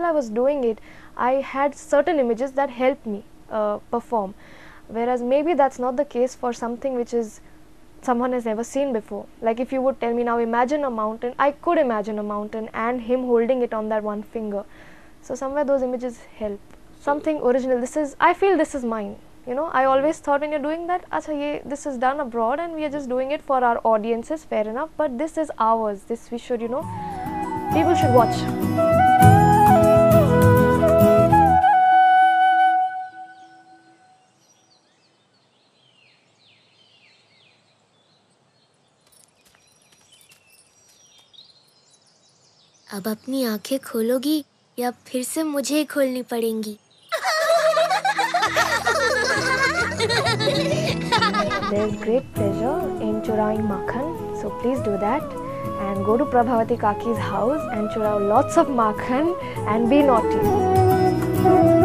while I was doing it, I had certain images that helped me perform, whereas maybe that's not the case for something which is someone has never seen before. Like if you would tell me now imagine a mountain, I could imagine a mountain and him holding it on that one finger. So somewhere those images help. Something original. I feel this is mine. I always thought when you're doing that, this is done abroad and we are just doing it for our audiences, fair enough, but this is ours. This we should, people should watch. अब अपनी आंखें खोलोगी या फिर से मुझे खोलनी पड़ेंगी? There's great pleasure in churaying makhan, so please do that and go to Prabhavati Kaki's house and churao lots of makhan and be naughty.